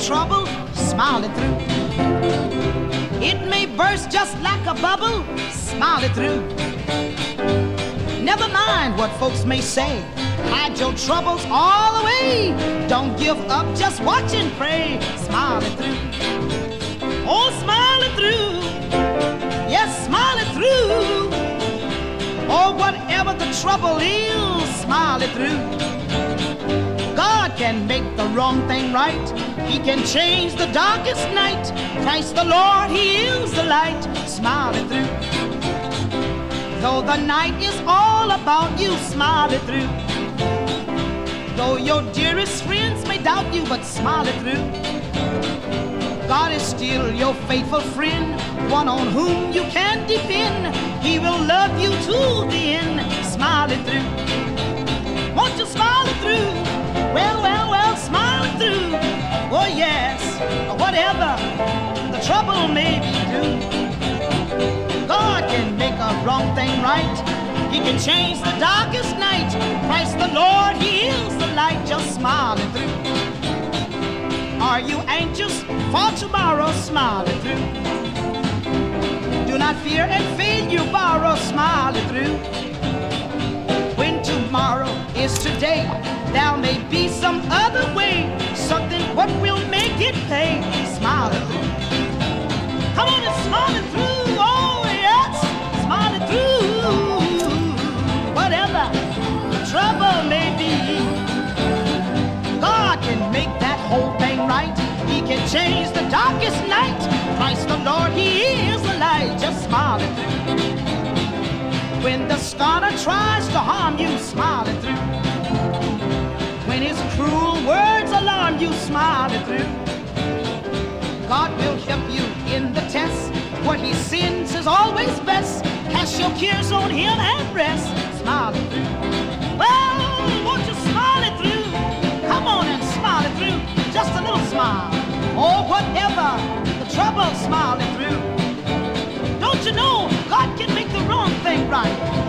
trouble, smile it through. It may burst just like a bubble, smile it through. Never mind what folks may say, hide your troubles all away. Don't give up, just watch and pray, smile it through. Oh, smile it through, yes, smile it through. Oh, whatever the trouble is, smile it through. God can make the wrong thing right. He can change the darkest night. Christ the Lord, He is the light, smile it through. Though the night is all about you, smile it through. Though your dearest friends may doubt you, but smile it through. God is still your faithful friend, one on whom you can depend. He will love you to the end, smile it through. Won't you smile it through? Well, well, well, smile it through. Oh yes, whatever the trouble may be due, God can make a wrong thing right. He can change the darkest night. Christ the Lord, He is the light. Just smile it through. Are you anxious for tomorrow? Smile it through. Do not fear and fail you borrow. Smile it through. When tomorrow is today, there may be some other way, something what will make it pay. Smile it through. Come on and smile it through. Oh yes, smile it through. Whatever the trouble may be, God can make that whole thing right. He can change the darkest night. Christ the Lord, He is the light. Just smile it through. When the scorner tries to harm you, smile it through. When his cruel words alarm you, smile it through. God will help you in the test. What He sends is always best. Cast your cares on Him and rest. Smile it through. Well, won't you smile it through? Come on and smile it through. Just a little smile. Oh, whatever the trouble, smile it through. Don't you know God can make the wrong thing right?